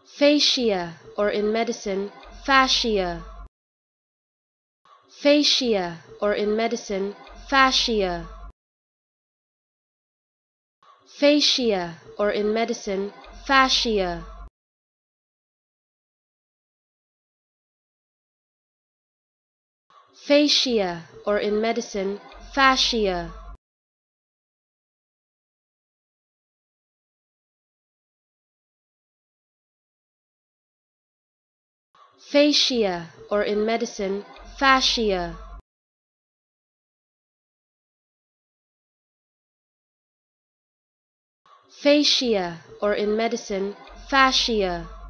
Fascia, or in medicine, fascia. Fascia, or in medicine, fascia. Fascia, or in medicine, fascia. Fascia, or in medicine, fascia. Fascia, or in medicine, fascia. Fascia, or in medicine, fascia.